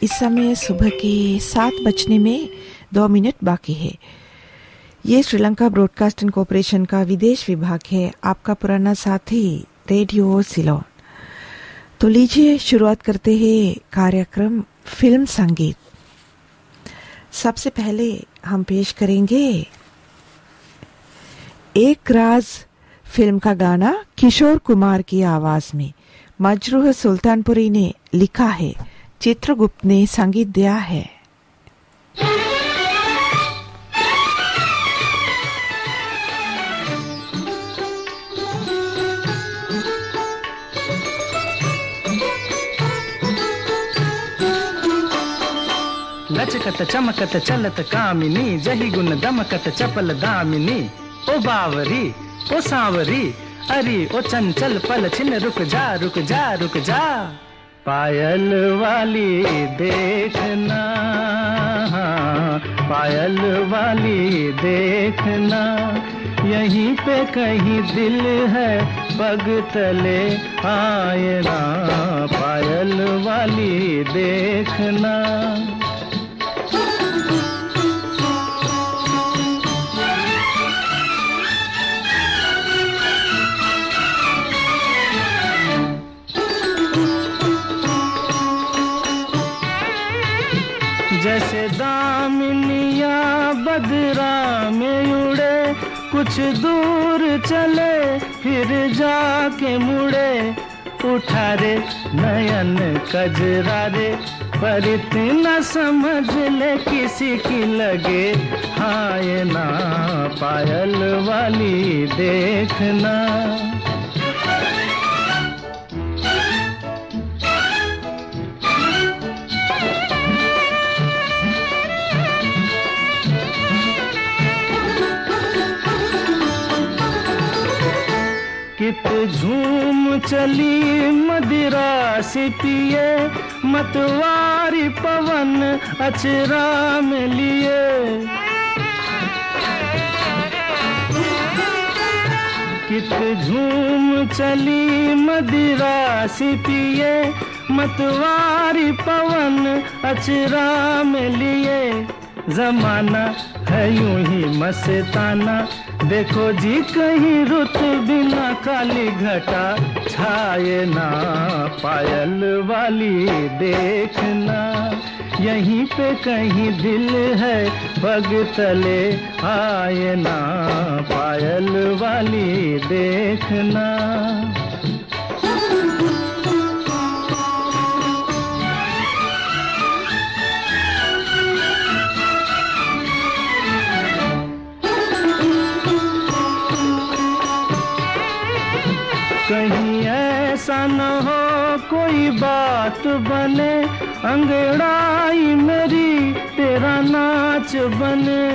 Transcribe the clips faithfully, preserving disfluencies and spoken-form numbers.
इस समय सुबह के सात बजने में दो मिनट बाकी है। ये श्रीलंका ब्रॉडकास्टिंग कॉरपोरेशन का विदेश विभाग है, आपका पुराना साथी रेडियो सिलोन। तो लीजिए शुरुआत करते हैं कार्यक्रम फिल्म संगीत। सबसे पहले हम पेश करेंगे एक राज फिल्म का गाना किशोर कुमार की आवाज में। मजरूह सुल्तानपुरी ने लिखा है, चित्रगुप्त ने संगीत दिया है। लचकत चमकत चलत कामिनी, जही गुण दमकत चपल दामिनी। ओ बावरी ओ सांवरी, अरे ओ चंचल पल छिन रुक जा रुक जा रुक जा। पायल वाली देखना, पायल वाली देखना, यहीं पे कहीं दिल है पग तले आए ना। पायल वाली देखना। जैसे दामिनिया बदरा में उड़े, कुछ दूर चले फिर जाके मुड़े। उठा रे नयन कजरा रे, पर इतना समझ ले किसी की लगे हाय ना। पायल वाली देखना। कित झूम चली मदिरा सी पिए, मतवारी पवन अचरा में लिए। कित झूम चली मदिरा सी पिए, मतवारी पवन अचरा में लिए। जमाना है यूं ही मस्ताना, देखो जी कहीं रुत बिना काली घटा छाए ना। पायल वाली देखना, यहीं पे कहीं दिल है पग तले आए ना। पायल वाली देखना। कहीं ऐसा न हो कोई बात बने, अंगड़ाई मेरी तेरा नाच बने।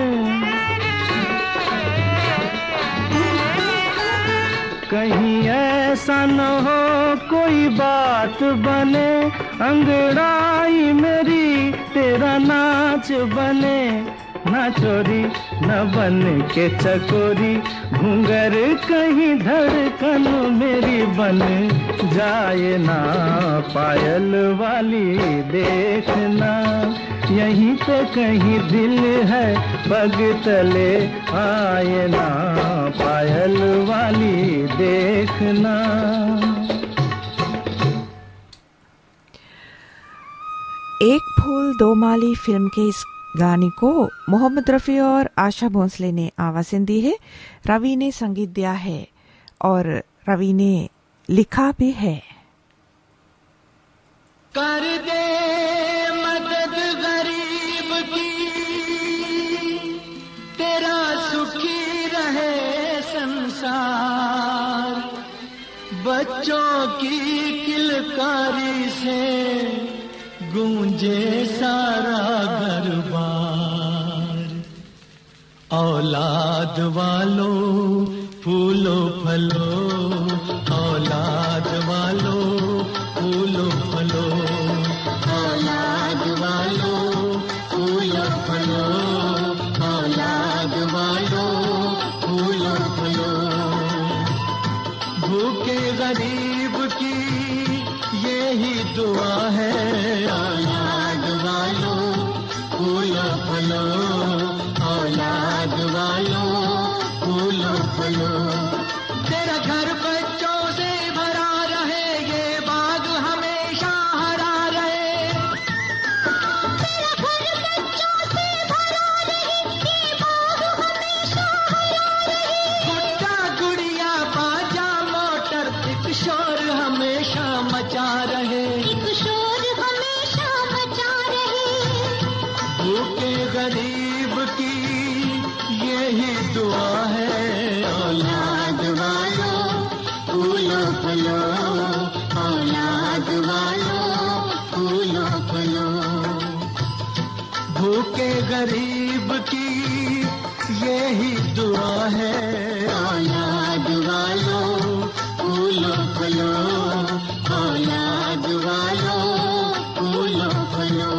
कहीं ऐसा न हो कोई बात बने, अंगड़ाई मेरी तेरा नाच बने। ना चोरी न बन के चकोरी, घूंगर कहीं धड़कन मेरी बन जाए ना। पायल वाली देखना, यहीं पे कहीं दिल है पग तले आए ना। पायल वाली देखना। एक फूल दो माली फिल्म के इस गाने को मोहम्मद रफी और आशा भोंसले ने आवाज़ें दी है। रवि ने संगीत दिया है और रवि ने लिखा भी है। कर दे मदद गरीब की, तेरा सुखी रहे संसार। बच्चों की किलकारी से गूंजे सारा घरबार। औलाद वालों फूलो फलो, औलाद वालों फूलो फलो। औलाद वालों फूलो फलो, औलाद वालों फूलो फलो। भूखे गरीब की यही दुआ है, औलाद गरीब की यही दुआ है। औलाद वालों फूलो फलो, औलाद वालों फूलो फलो। भूखे गरीब की यही दुआ है। औलाद वालों फूलो फलो, औलाद वालों फूलो फलो।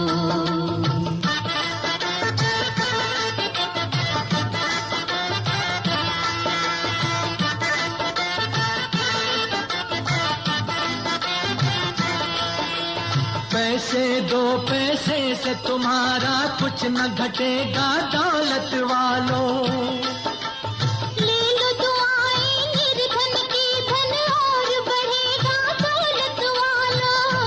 पैसे दो पैसे से तुम्हारा कुछ न घटेगा दौलत वालों। ले लो दुआएं निर्धन की, धन और बढ़ेगा दौलत वालों।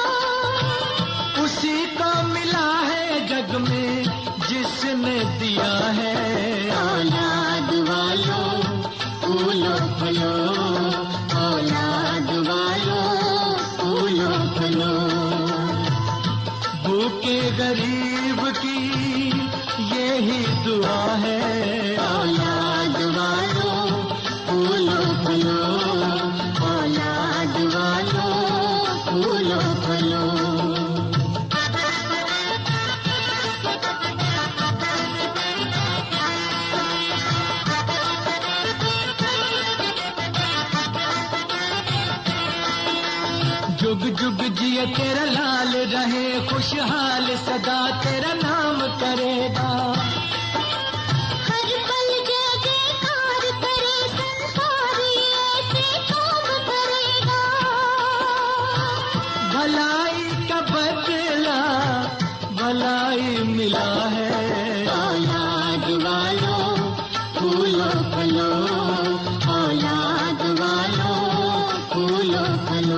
उसी को मिला है जग में जिसने दिया है। औलाद वालों फूलो फलो, औलाद वालों फूलो फलो। भूखे गरीब की यही दुआ है। औलाद वालों फूलो फलो, औलाद वालों फूलो फलो। जुग जुग जिए तेरा लाल रहे, खुशहाल सदा तेरा नाम करेगा। हर पल जय जयकार करे संसार, ऐसे काम करेगा। भलाई का बदला भलाई मिला है। औलाद वालों फूलो फलो, औलाद वालों फूलो फलो।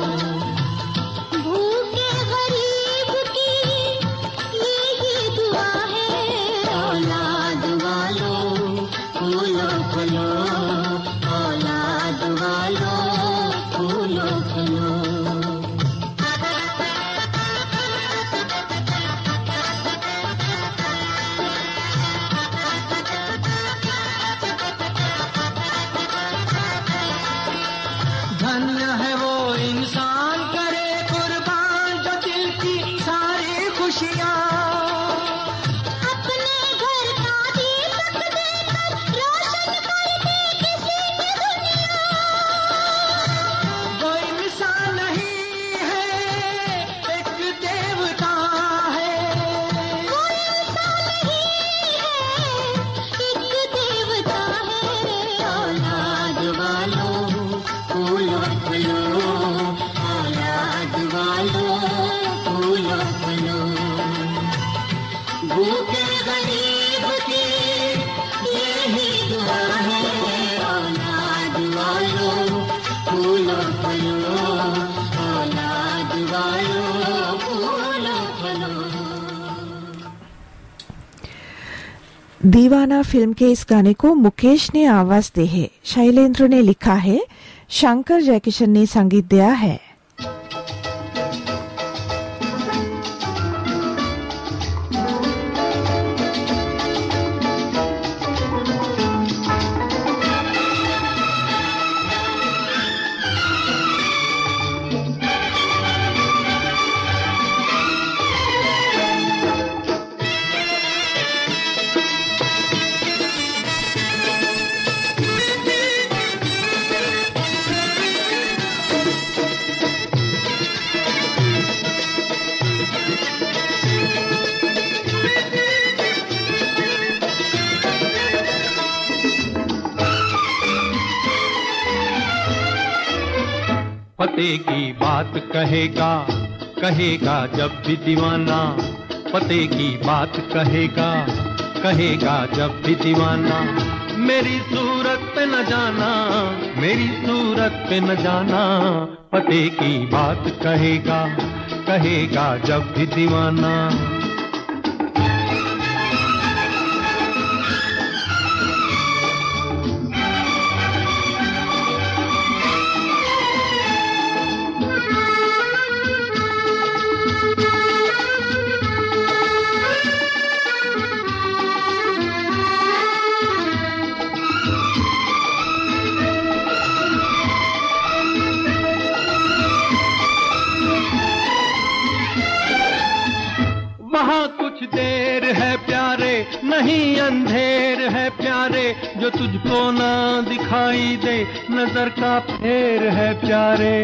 भूखे गरीब की यही दुआ है। औलाद वालों फूलो फलो, औलाद वालों फूलो फलो। धन्य है वो इंसान करे कुर्बान जो दिल की सारी खुशियाँ। अपने घर का दीपक देकर रोशन कर दे किसी की दुनिया। वो इंसान नहीं है एक देवता है। वो इंसान नहीं है एक देवता है। औलाद वालों फूलो फलो, औलाद वालों फूलो फलो। भूखे गरीब की यही दुआ है। औलाद वालों फूलो फलो, औलाद वालों फूलो फलो। दीवाना फिल्म के इस गाने को मुकेश ने आवाज दी है, शैलेंद्र ने लिखा है, शंकर जयकिशन ने संगीत दिया है। पते की बात कहेगा, कहेगा जब भी दीवाना। पते की बात कहेगा, कहेगा जब भी दीवाना। मेरी सूरत पे न जाना, मेरी सूरत पे न जाना। पते की बात कहेगा, कहेगा जब भी दीवाना। वहाँ कुछ देर है प्यारे, नहीं अंधेर है प्यारे, जो तुझको ना दिखाई दे नजर का फेर है प्यारे।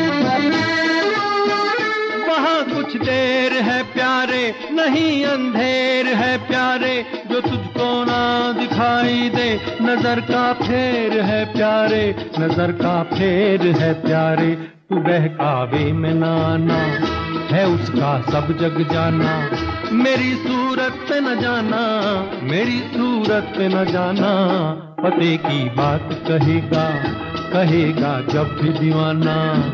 वहाँ कुछ देर है प्यारे, नहीं अंधेर है प्यारे, जो तुझको ना दिखाई दे नजर का फेर है प्यारे, नजर का फेर है प्यारे। तू बहकावे में ना आना, है उसका सब जग जाना, मेरी सूरत पे न जाना, मेरी सूरत पे न जाना। पते की बात कहेगा, कहेगा जब भी दीवाना।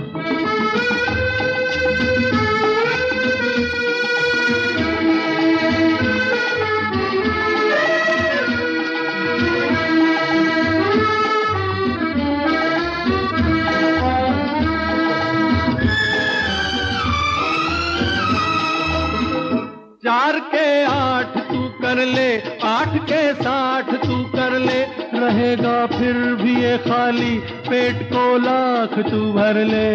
चार के आठ तू कर ले, आठ के साठ तू कर ले, रहेगा फिर भी ये खाली पेट को लाख तू भर ले।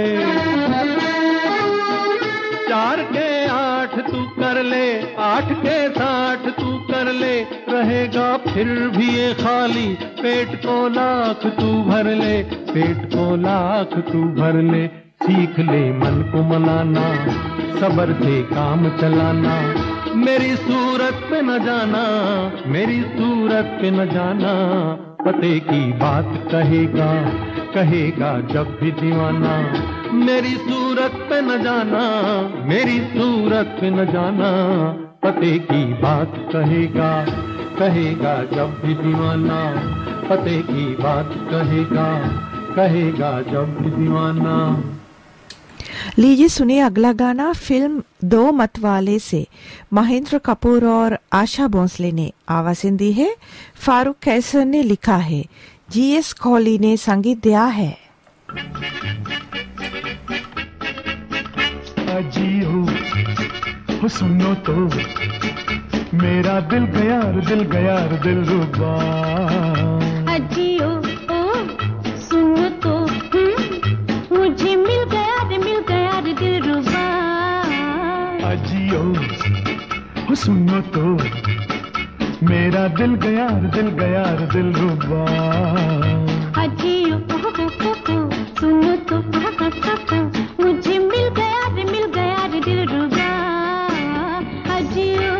चार के आठ तू कर ले, आठ के साठ तू कर ले, रहेगा फिर भी ये खाली पेट को लाख तू भर ले, पेट को लाख तू भर ले। सीख ले मन को मनाना, सब्र से काम चलाना, मेरी सूरत पे न जाना, मेरी सूरत पे न जाना। पते की बात कहेगा, कहेगा जब भी दीवाना, मेरी सूरत पे न जाना, मेरी सूरत पे न जाना। पते की बात कहेगा, कहेगा जब भी दीवाना, पते की बात कहेगा, कहेगा जब भी दीवाना। लीजिए सुनिए अगला गाना फिल्म दो मत वाले से महेंद्र कपूर और आशा भोंसले ने आवाज़ें दी है, फारूक कैसर ने लिखा है, जीएस कोहली ने संगीत दिया है। अजीहो हो सुनो तो मेरा दिल गया दिल गया दिल रुबा। अजीहो ओ सुनो तो मुझे मिल गया रे मिल गया रे दिल रुबा। अजीहो हो सुनो तो मेरा दिल गया दिल गया दिल रुबा। अजीहो सुनो तो मुझे मिल गया रे मिल गया रे दिल रुबा। अजीहो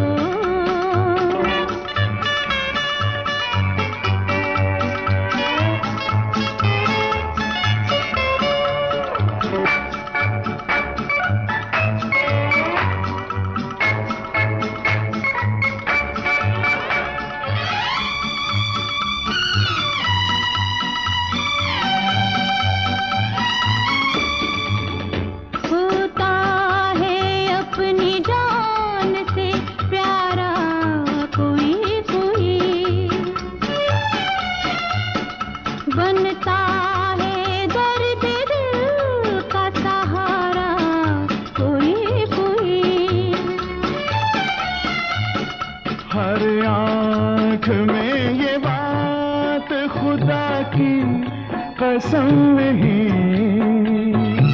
कसम नहीं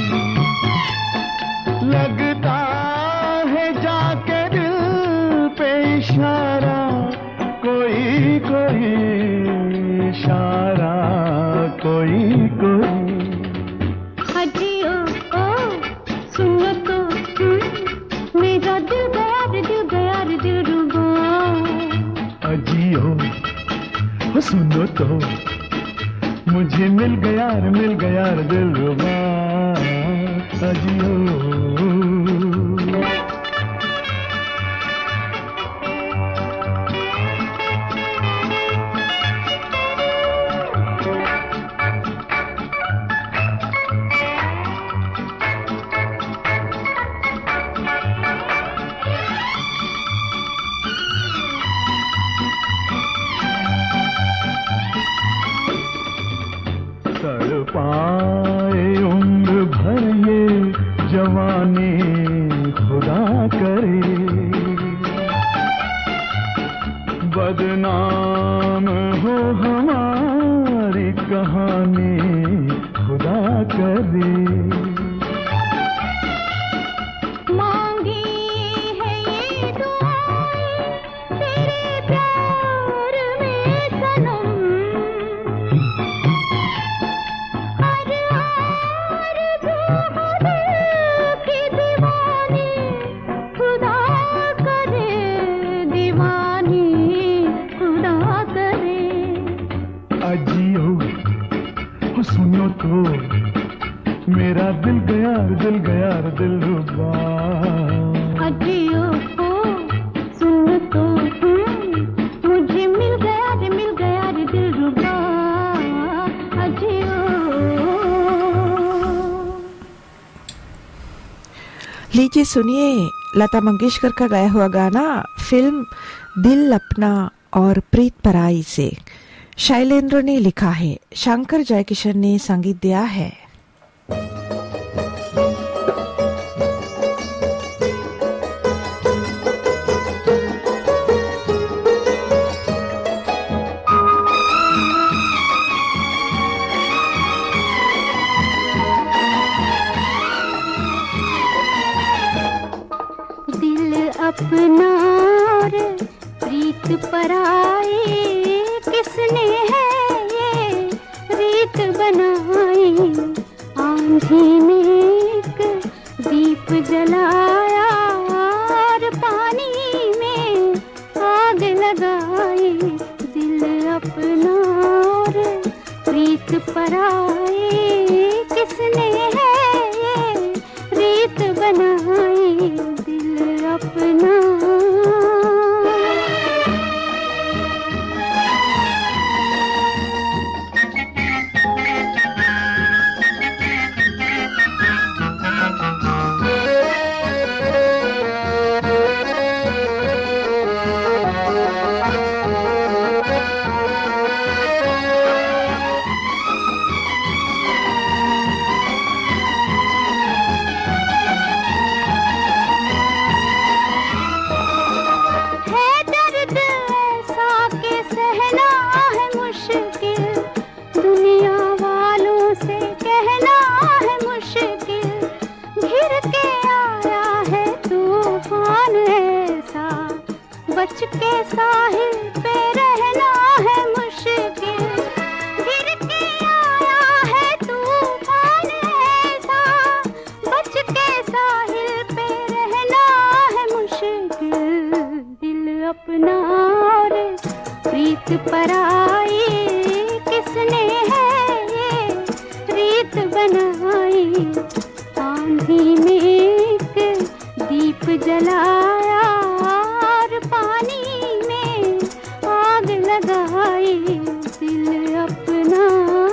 लगता है जाके दिल पे इशारा, कोई कोई इशारा कोई कोई। अजीहो ओ सुनो तो मेरा दिल गया रे दिल गया रे दिल रुबा। अजीहो हो सुनो तो मुझे मिल गया रे मिल गया रे दिल रुबा। अजीहो पाए उम्र भर ये जवानी खुदा करे, बदनाम हो हमारी कहानी खुदा करे। मांगी है ये तो मेरा दिल गया दिल गया दिलरुबा। अजियो ओ सुन तो मुझे मिल गया रे मिल गया रे दिलरुबा। अजियो। लीजिए सुनिए लता मंगेशकर का गाया हुआ गाना फिल्म दिल अपना और प्रीत पराई से। शैलेंद्र ने लिखा है, शंकर जयकिशन ने संगीत दिया है। अपना और प्रीत पराई किसने है ये रीत बनाई। आंधी में एक दीप जलाया और पानी में आग लगाई। दिल अपना और प्रीत पराई किसने है ये रीत बनाई। दिल अपना बच के साहिल पे रहना है मुश्किल। गिर के आया है तूफान ऐसा बच के साहिल पे रहना है मुश्किल। दिल अपना और प्रीत पराई किसने है ये रीत बनाई। आंधी में एक दीप जलाया पानी में आग लगाई। दिल अपना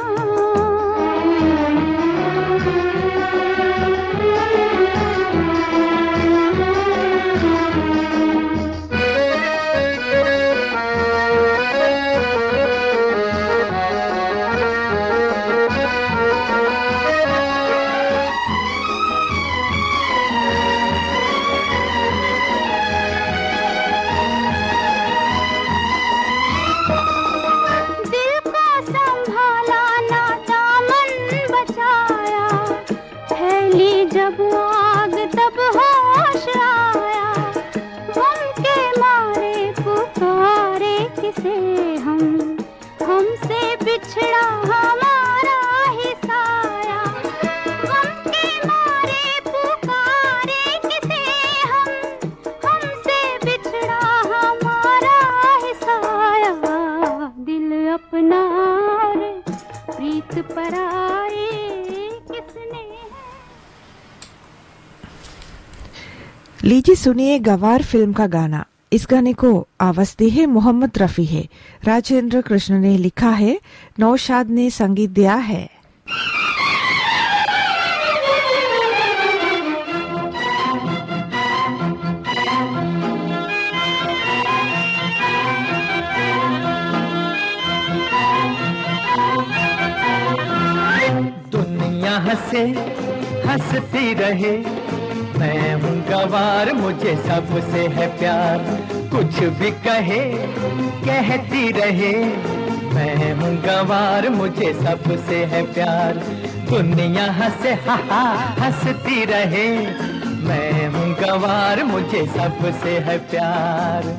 जब आग तब होश आया। गम के मारे पुकारे किसे हम हमसे बिछड़ा हमारा ही साया। गम के मारे पुकारे किसे हम हमसे बिछड़ा हमारा ही साया। दिल अपना और प्रीत पराई किसने। लीजिए सुनिए गवार फिल्म का गाना। इस गाने को आवाज दी है मोहम्मद रफी है। राजेंद्र कृष्ण ने लिखा है, नौशाद ने संगीत दिया है। दुनिया हंसे हंसती रहे, मैं हूँ गवार मुझे सबसे है प्यार। कुछ भी कहे कहती रहे, मैं हूँ गवार मुझे सबसे है प्यार। दुनिया हंसे हा हा हंसती रहे, मैं हूँ गवार मुझे सबसे है प्यार।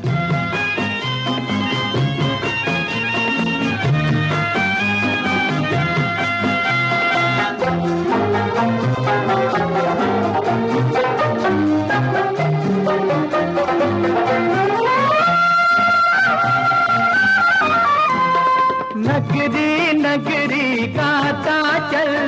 नगरी नगरी गाता चल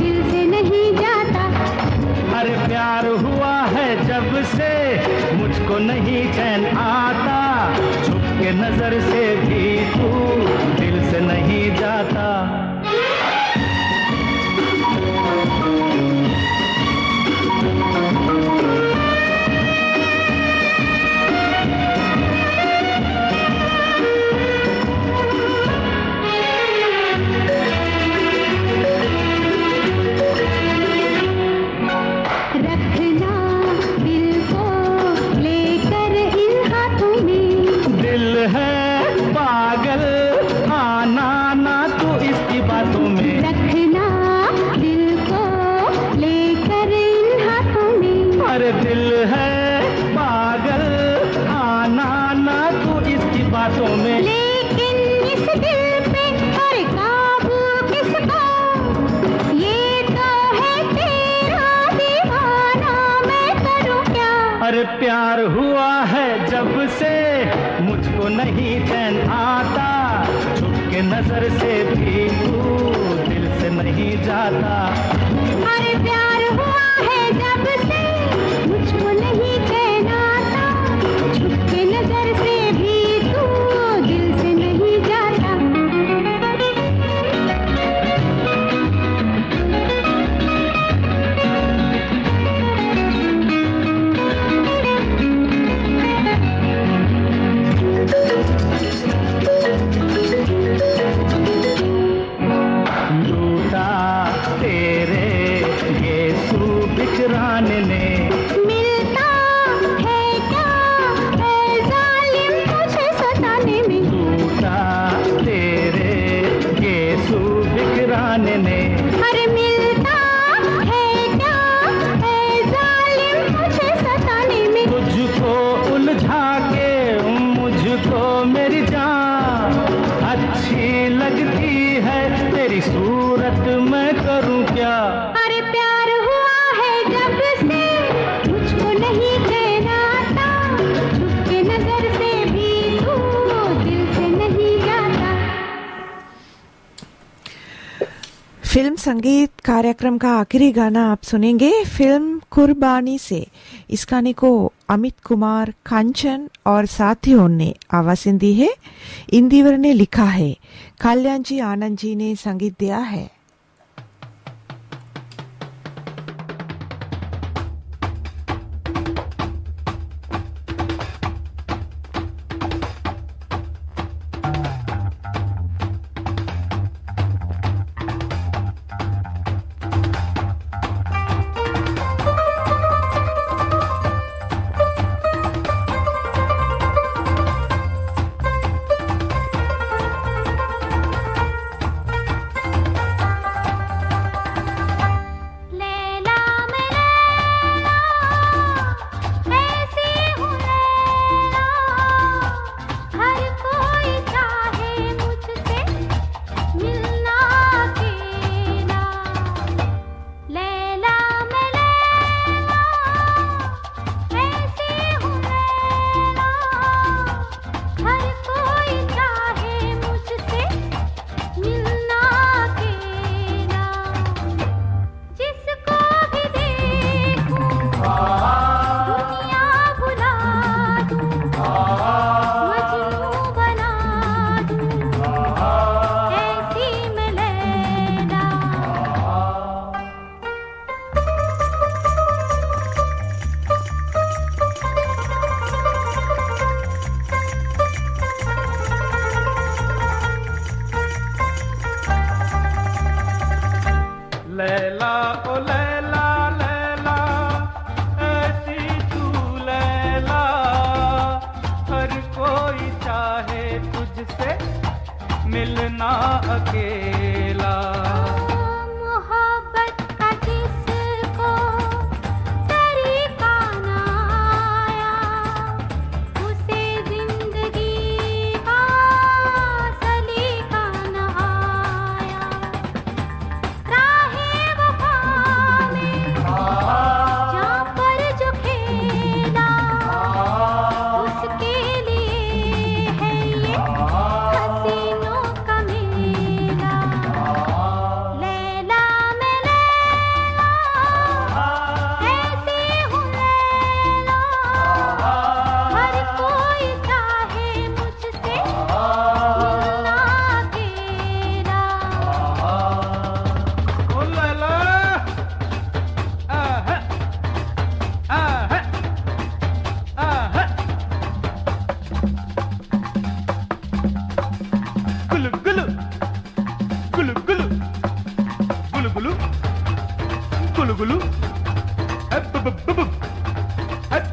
जब से मुझको नहीं चैन आता, छुप के नजर से भी तू दिल से नहीं जाता। प्यार हुआ है जब से मुझको नहीं चैन आता, छुप के नजर से भी तू दिल से नहीं जाता। अरे प्यार हुआ है जब से मुझको नहीं चैन आता, छुप के नजर से भी तू दिल से नहीं जाता। फिल्म संगीत कार्यक्रम का आखिरी गाना आप सुनेंगे फिल्म कुर्बानी से। इस गाने को अमित कुमार, कांचन और साथियों ने आवाज़ दी है। इंदिवर ने लिखा है, कल्याण जी आनंद जी ने संगीत दिया है।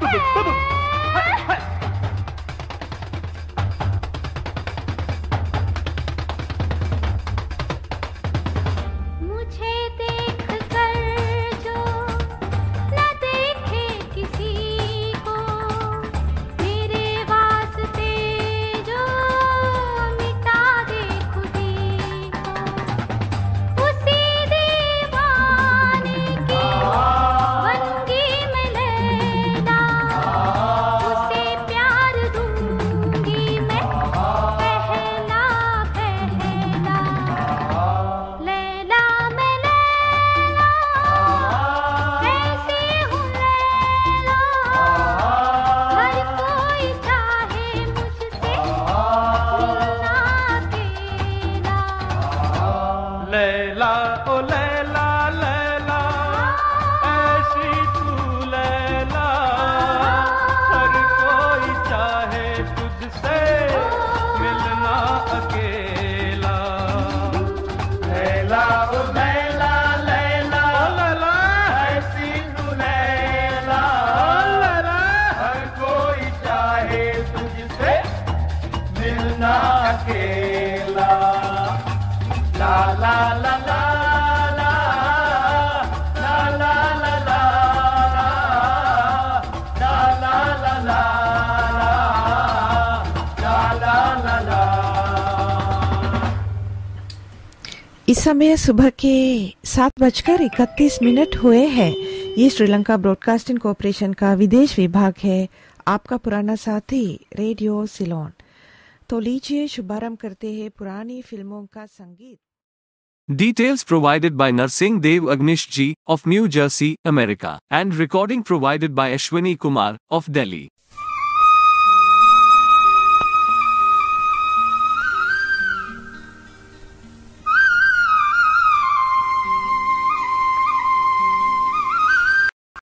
मुझे देख कर जो न देखे किसी को, मेरे वास्ते जो मिटा दे खुदी को, उसी दीवाने की बनगी मैं लैला, उसे प्यार दूंगी मैं पहला पहला। लैला मैं लैला, ऐसी हूँ लैला, हर कोई चाहे मुझसे मिलना अकेला। लैला ओ लैला लैला, ऐसी तू लैला, हर कोई चाहे तुझसे मिलना अकेला। लैला ओ लैला लैला, लैला ऐसी तू लैला, लैला हर कोई चाहे तुझसे मिलना अकेला। ला ला ला ला ला, ला ला ला ला ला, ला ला ला ला, ला ला ला ला। इस समय सुबह के सात बजकर इकतीस मिनट हुए हैं। ये श्रीलंका ब्रॉडकास्टिंग कॉरपोरेशन का विदेश विभाग है, आपका पुराना साथी रेडियो सिलोन। तो लीजिए शुभारंभ करते हैं पुरानी फिल्मों का संगीत। Details provided by Narsingh Dev Agnish Ji of New Jersey, America, and recording provided by Ashwini Kumar of Delhi.